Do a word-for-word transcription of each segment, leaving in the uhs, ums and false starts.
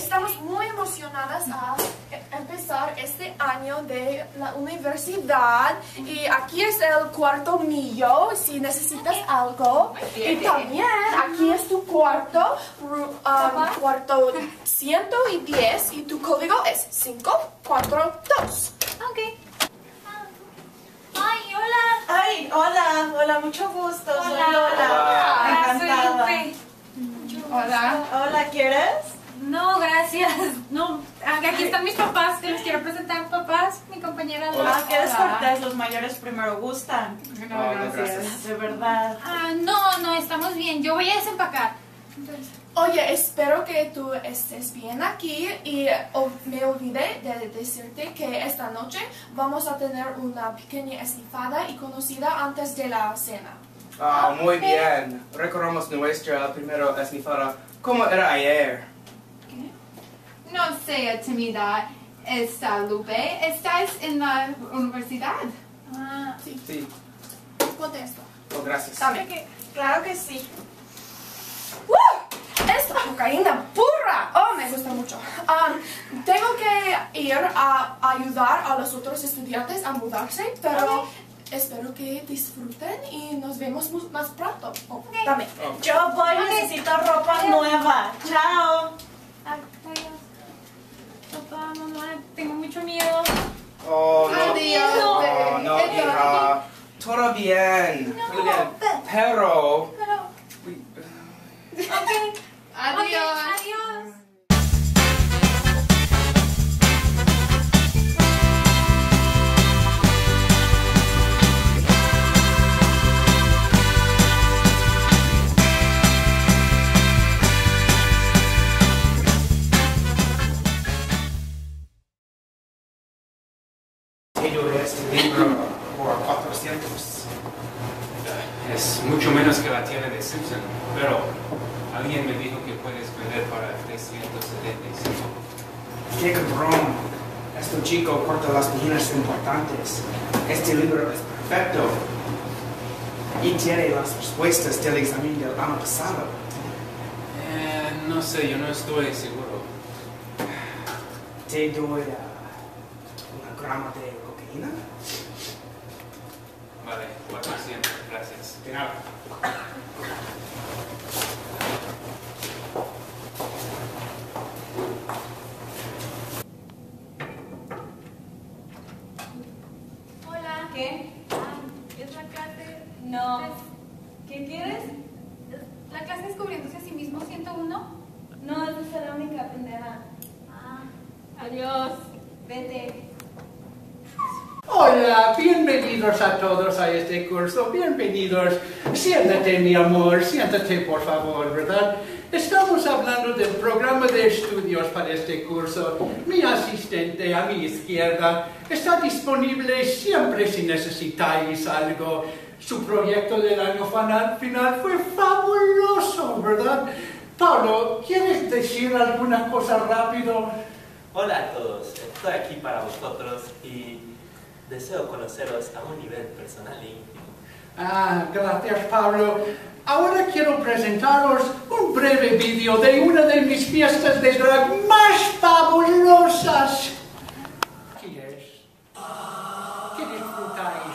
estamos muy emocionadas a empezar este año de la universidad y aquí es el cuarto mío si necesitas algo y también aquí es tu cuarto, um, cuarto ciento diez y tu código es cinco cuatro dos. Ok. Ay, hola. Ay, hola, hola, mucho gusto. Hola. Soy Lola. Hola. Encantada. Soy Lupe. Hola. Hola, ¿quieres? No, gracias. No, aquí están mis papás, que les quiero presentar. Papás, mi compañera Lola. Ah, ¿quieres Hola. cortés? Los mayores primero gustan. No, gracias. gracias. De verdad. Ah, no, no, estamos bien. Yo voy a desempacar. Entonces, Oye, espero que tú estés bien aquí y oh, me olvidé de decirte que esta noche vamos a tener una pequeña esnifada y conocida antes de la cena. Ah, muy bien. Recordamos nuestra primera esnifada. ¿Cómo era ayer? No sea timida, esta Lupe. ¿Estás en la universidad? ah, Sí, Sí. ponte esto. Oh, gracias. Dame. Que- Claro que sí. ¡Uh! ¡Esta cocaína pura! ¡Oh, me gusta mucho! Um, tengo que ir a ayudar a los otros estudiantes a mudarse, pero espero que disfruten y nos vemos mu- más pronto. Oh, dame. Oh. Yo voy, necesito ropa nueva. Chao. adiós. Papá, mamá, tengo mucho miedo. Oh, no. Adiós. Oh, no, hija. Todo bien. Todo bien. Pero... Pero, ok. Adiós. Ok, adiós. Yo de este libro por cuatrocientos. Es mucho menos que la tienda de Simpson, pero alguien me dijo que puedes vender para trescientos setenta y cinco. ¡Qué cabrón! Este chico corta las páginas importantes. Este libro es perfecto. Y tiene las respuestas del examen del año pasado. Eh, no sé, yo no estoy seguro. Te doy uh, una grama de cocaína. Vale, cuatrocientos, gracias. De nada. Hola. ¿Qué? Ah, ¿es la clase? No. Es- ¿Qué quieres? ¿La clase descubriéndose a sí mismo ciento uno? No, esa es la única pendeja. Ah, adiós. Vete. Hola, bienvenidos a todos a este curso, bienvenidos. Siéntate, mi amor, siéntate, por favor, ¿verdad? Estamos hablando del programa de estudios para este curso. Mi asistente a mi izquierda está disponible siempre si necesitáis algo. Su proyecto del año final final fue fabuloso, ¿verdad? Pablo, ¿quieres decir alguna cosa rápido? Hola a todos, estoy aquí para vosotros y deseo conoceros a un nivel personal e íntimo. Ah, gracias, Pablo. Ahora quiero presentaros un breve vídeo de una de mis fiestas de drag más fabulosas. ¿Qué es? ¿Qué disfrutáis?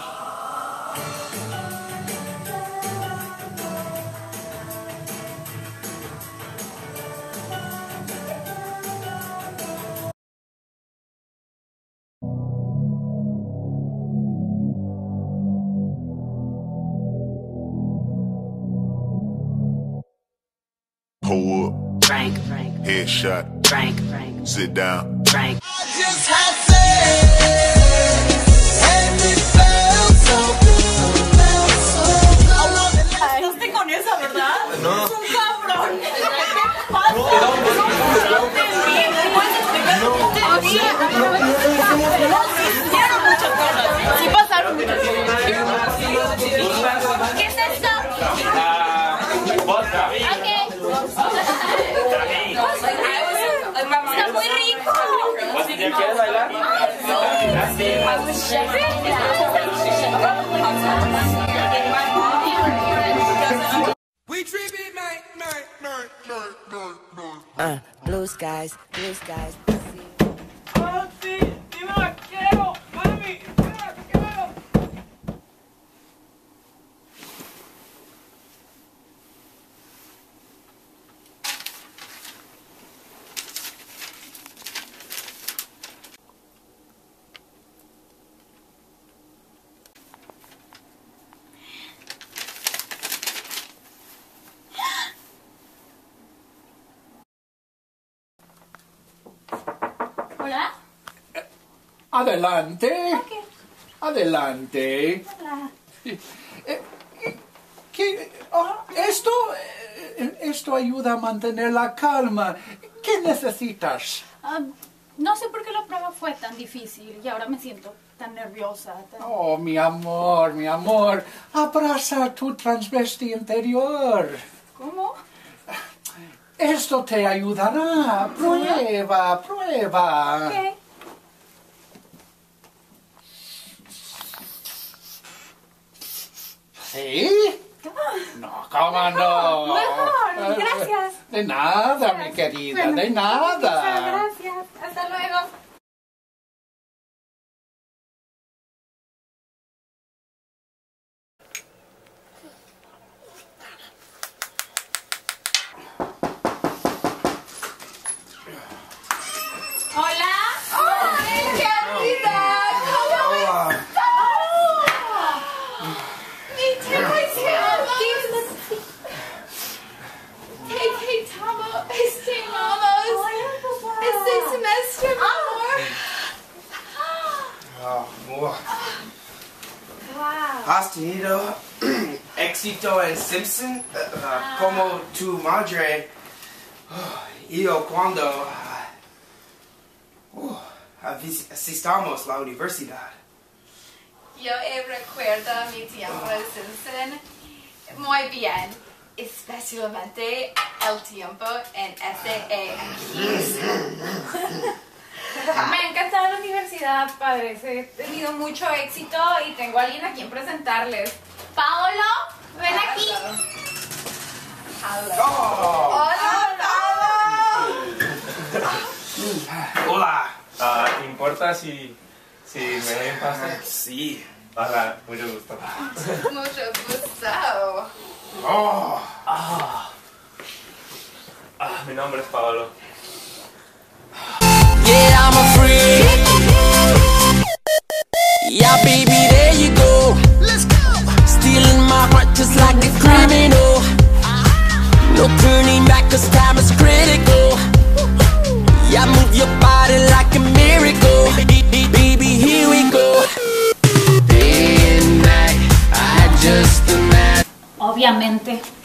Pull up. Frank, Frank, Headshot. Frank, Frank, Sit down. Frank. Just had sex, and it felt so good, felt so good. I wanna Estás con esa, ¿verdad? No. Es un cabrón. ¿Qué te pasa? No te vi. ¿Puedes explicar? No te vi. Sí hicieron muchas cosas. Sí pasaron muchas cosas. ¿Qué es esto? ¡Vodka! Ok. Está muy rico. ¿Quieres bailar? We trip it night, night, night, night, night, night. Uh, blue Blue skies, blue skies. Ah, sí, sí me la quiero, mami, sí me la quiero. Hola. Adelante. Ok. Adelante. Hola. Eh, ¿Qué? Ah, esto, eh, esto ayuda a mantener la calma. ¿Qué necesitas? Ah, no sé por qué la prueba fue tan difícil y ahora me siento tan nerviosa. tan- Oh, mi amor, mi amor. Abraza tu transvesti interior. ¿Cómo? Esto te ayudará. Prueba, prueba. Ok. ¿Sí? No, ¿cómo no? Mejor, gracias. De nada, mi querida, Bueno, de nada. Muchas gracias. Hasta luego. Hola. ¡Ay, qué linda! ¿Cómo Hola. estás? Mi tía Hey, hey, Tamo, estimamos este semestre, mi amor. Ah, oh. Wow. ¿Has tenido éxito en Simpson? Uh, como tu madre. Oh, yo cuando uh, avis- asistamos a la universidad. Yo eh, recuerdo mi tiempo en Simpson muy bien, especialmente el tiempo en S A X. Me ha encantado la universidad, padres. He tenido mucho éxito y tengo a alguien a quien presentarles. Paolo, ven aquí. Oh. Hola, Hola. Ah, ¿te importa si, si me doy un pase? Sí. Hola, mucho gusto. Mucho gusto. Oh. Ah, ah, mi nombre es Paolo. Yeah, I'm a freak. Yeah, baby, there you go. Let's go. Stealing my heart just like a criminal. No turning back, cause time is critical. Yeah, move your body like a miracle. Baby, here we go. Day and night, I just imagine. Obviamente.